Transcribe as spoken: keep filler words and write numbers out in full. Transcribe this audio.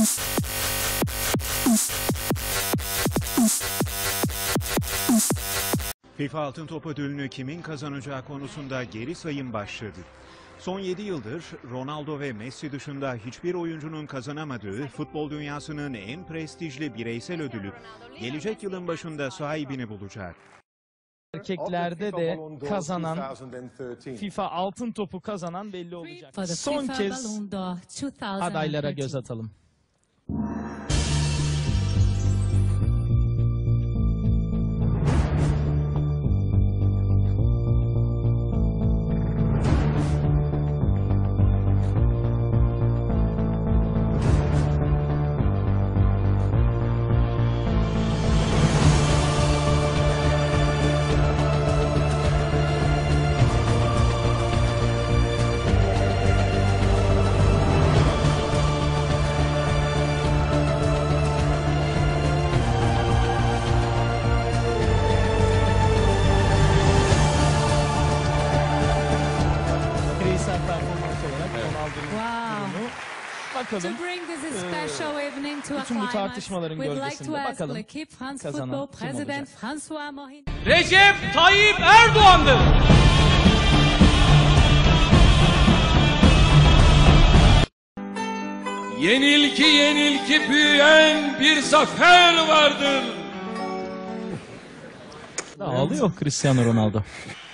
FIFA Altın Top ödülünü kimin kazanacağı konusunda geri sayım başladı. Son yedi yıldır Ronaldo ve Messi dışında hiçbir oyuncunun kazanamadığı futbol dünyasının en prestijli bireysel ödülü gelecek yılın başında sahibini bulacak. Erkeklerde de kazanan, FIFA Altın Top'u kazanan belli olacak. Son kez adaylara göz atalım. Bakalım, bütün bu tartışmaların gölgesinde bakalım kazanan kim olacak? Recep Tayyip Erdoğan'dır. Yenilgi yenilgi büyüyen bir zafer vardır. Ağlıyor Cristiano Ronaldo.